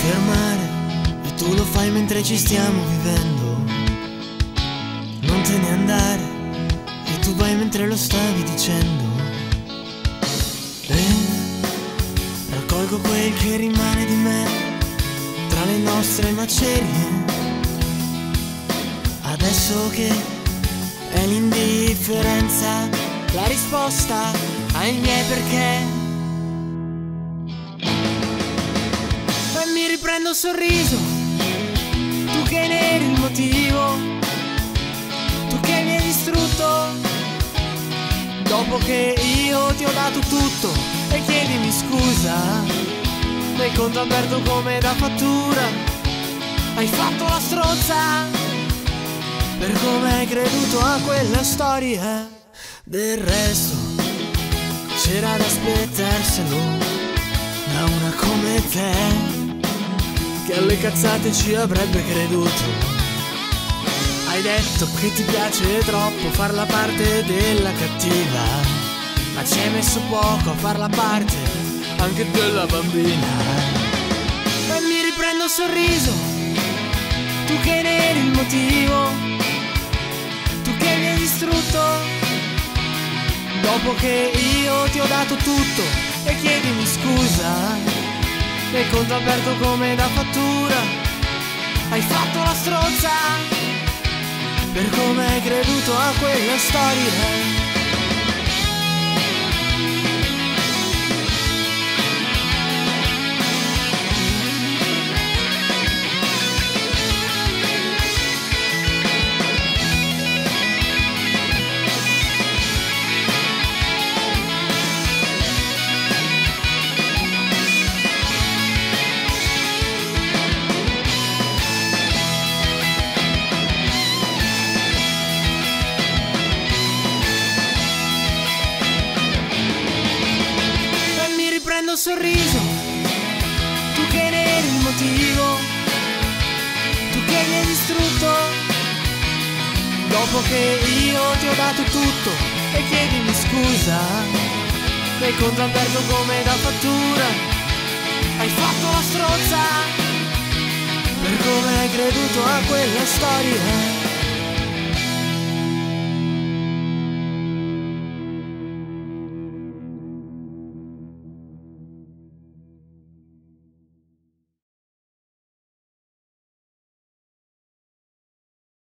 fermare e tu lo fai mentre ci stiamo vivendo. Non te ne andare e tu vai mentre lo stavi dicendo. E raccolgo quel che rimane di me tra le nostre macerie. Adesso che è l'indifferenza la risposta ai miei perché. E mi riprendo il sorriso, tu che ne eri il motivo, tu che mi hai distrutto, dopo che io ti ho dato tutto. E chiedimi scusa, nel conto aperto come da fattura, hai fatto la stronza per come hai creduto a quella storia. Del resto c'era da aspettarselo da una come te, che alle cazzate ci avrebbe creduto. Hai detto che ti piace troppo far la parte della cattiva, ma ci hai messo poco a far la parte anche della bambina. E mi riprendo il sorriso, tu che ne eri il motivo, tu che mi hai distrutto, dopo che io ti ho dato tutto. E chiedimi scusa, nel conto aperto come da fattura, hai fatto la stronza per come hai creduto a quella storia. Prendo il sorriso, tu che ne eri il motivo, tu che mi hai distrutto, dopo che io ti ho dato tutto. E chiedimi scusa, nel conto aperto come da fattura, hai fatto la stronza per come hai creduto a quella storia.